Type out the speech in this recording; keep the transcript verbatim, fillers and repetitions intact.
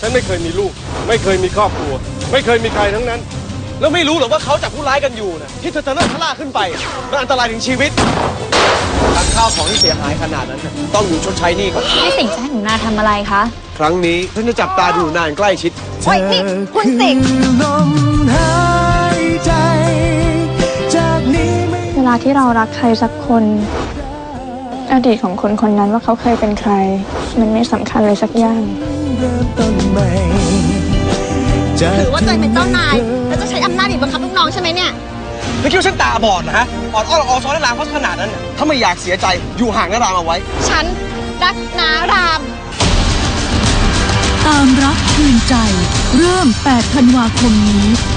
ฉันไม่เคยมีลูกไม่เคยมีครอบครัวไม่เคยมีใครทั้งนั้นแล้วไม่รู้หรอกว่าเขาจับผู้ร้ายกันอยู่นะที่เธอจะเลิกทะล่าขึ้นไปมันอันตรายถึงชีวิตทั้งข้าวของที่เสียหายขนาดนั้นต้องอยู่ชดใช้หนี้ครับให้สิงห์จะให้หนูนาทำอะไรคะครั้งนี้ฉันจะจับตาดูนานใกล้ชิดโอ้ยนี่คุณสิงห์เวลาที่เรารักใครสักคนอดีตของคนคนนั้นว่าเขาเคยเป็นใครมันไม่สำคัญเลยสักอย่างถือว่าตัวเองเป็นเจ้านายแล้วจะใช้อำนาจบีบบังคับลูกน้องใช่ไหมเนี่ยไม่คิดว่าฉันตาบอดนะฮะอ่อนอ้อนออซ้อนนารามเพราะขนาดนั้นถ้าไม่อยากเสียใจอยู่ห่างนารามเอาไว้ฉันรักนารามตามรักคืนใจเริ่มแปดธันวาคมนี้